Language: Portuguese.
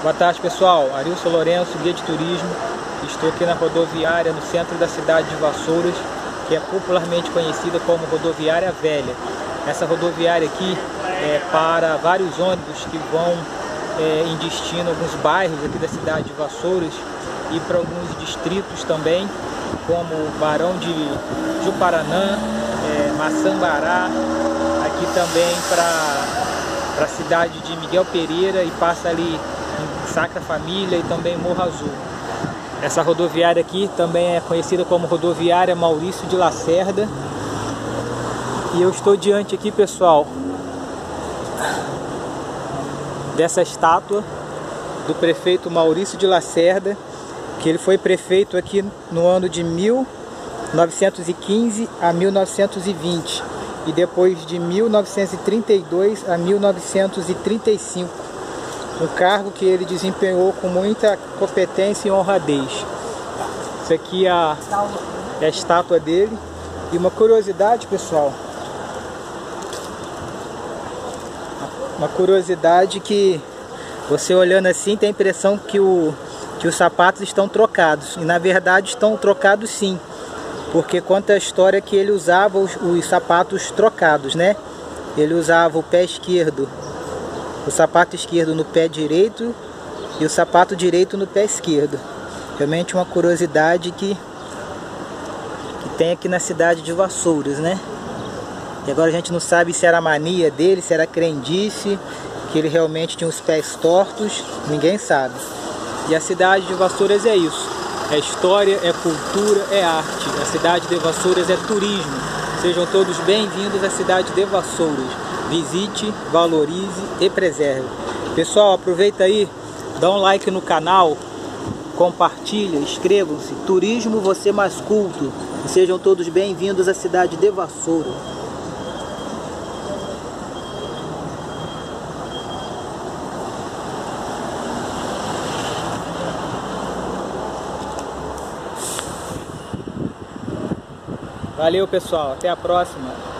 Boa tarde, pessoal. Arilson Lourenço, guia de turismo. Estou aqui na rodoviária no centro da cidade de Vassouras, que é popularmente conhecida como Rodoviária Velha. Essa rodoviária aqui é para vários ônibus que vão em destino a alguns bairros aqui da cidade de Vassouras e para alguns distritos também, como Barão de Juparanã, Maçambará, aqui também para a cidade de Miguel Pereira e passa ali em Sacra Família e também Morro Azul. Essa rodoviária aqui também é conhecida como Rodoviária Maurício de Lacerda. E eu estou diante aqui, pessoal, dessa estátua do prefeito Maurício de Lacerda, que ele foi prefeito aqui no ano de 1915 a 1920 e depois de 1932 a 1935. Um cargo que ele desempenhou com muita competência e honradez. Isso aqui é a estátua dele. E uma curiosidade, pessoal, uma curiosidade que você olhando assim tem a impressão que os sapatos estão trocados. E na verdade estão trocados sim, porque conta a história que ele usava os sapatos trocados, né? Ele usava o pé esquerdo, o sapato esquerdo no pé direito e o sapato direito no pé esquerdo. Realmente uma curiosidade que tem aqui na cidade de Vassouras, né? E agora a gente não sabe se era mania dele, se era crendice, que ele realmente tinha os pés tortos, ninguém sabe. E a cidade de Vassouras é isso. É história, é cultura, é arte. A cidade de Vassouras é turismo. Sejam todos bem-vindos à cidade de Vassouras. Visite, valorize e preserve. Pessoal, aproveita aí, dá um like no canal, compartilha, inscrevam-se. Turismo, você mais culto. E sejam todos bem-vindos à cidade de Vassouras. Valeu, pessoal. Até a próxima.